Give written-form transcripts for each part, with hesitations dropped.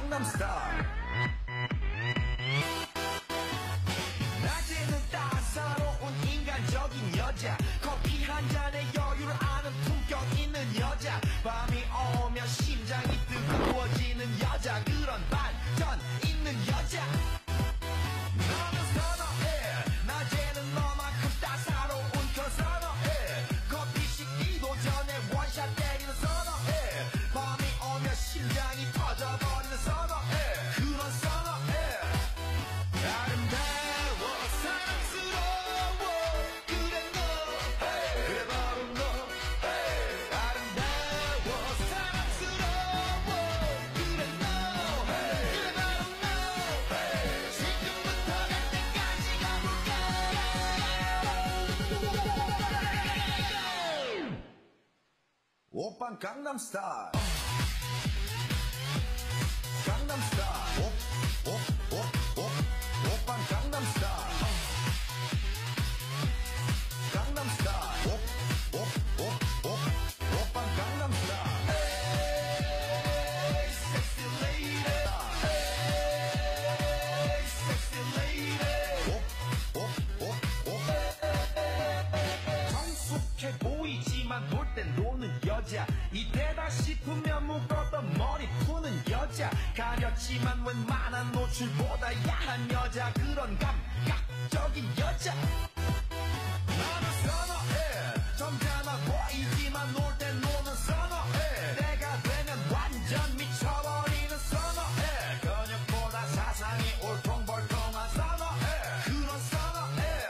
강남스타일. 낮에는 따사로운 인간적인 여자, 커피 한 잔에 여유를 아는 품격 있는 여자, 밤이 오면 심장이 뜨거워지는 여자, 그런 반전 있는 여자 너는 선어해. 낮에는 너만큼 따사로운 그 선어해. 커피 식기도 전에 원샷 때리는 선어해. 밤이 오면 심장이 터져버리는 선어해. 그런 선어해. 아름다워 사랑스러워 그래 너 hey. 그래 바로 너 hey. 아름다워 사랑스러워 그래 너 hey. 그래 바로 너 hey. 지금부터 갈 때까지 가볼까. 오빤 강남스타일. 강남스타일. 오빤 강남스타일. 강남스타일. 오빤 강남스타일. Hey, sexy lady. Hey, sexy lady. 성숙해 보이지만 놀 땐 노는 여자, 이때다 싶으면 묶었던 머리 푸는 여자, 가렸지만 웬만한 노출보다 야한 여자, 그런 감각적인 여자 나는 선어해. 점잖아 보이지만 놀 땐 노는 선어해. 내가 되면 완전 미쳐버리는 선어해. 근육보다 사상이 올통벌통한 선어해. 그런 선어해.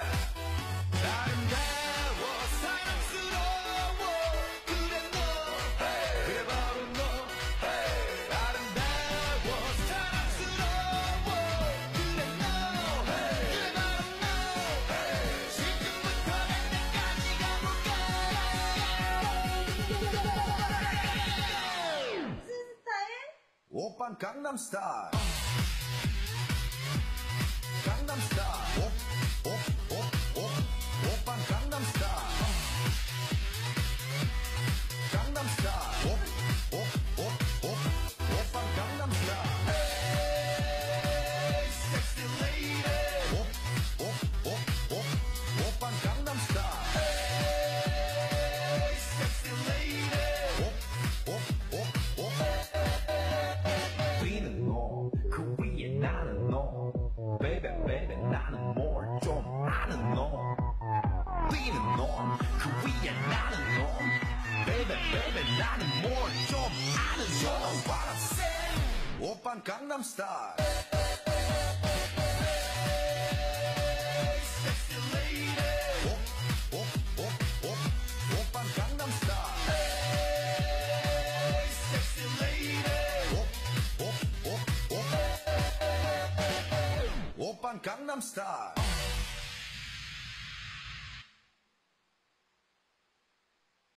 아름다워 사랑스러워 그래 너 hey. 그래 바로 너 hey. 아름다워 사랑스러워 그래 너 hey. 그래 바로 너 hey. 지금부터 갈 때까지 가볼까. 무슨 스타일? 오빤 강남스타일. 강남스타일. 오빤 강남스타일. 강남스타일. 오빤 강남스타일. Hey, sexy lady. 오빤 강남스타일. Hey, sexy lady. 위는 너, 그 위에 나는 너. Baby, baby, 나는 뭘 좀 아는 너. 위는 너, 그 위에 나는 너. Baby, baby, 나는 뭘 좀 아는 너. You know what I'm saying? 오빤 강남스타일. Hey, sexy lady. 오빤 강남스타일. Hey, sexy lady. 오빤 강남스타일.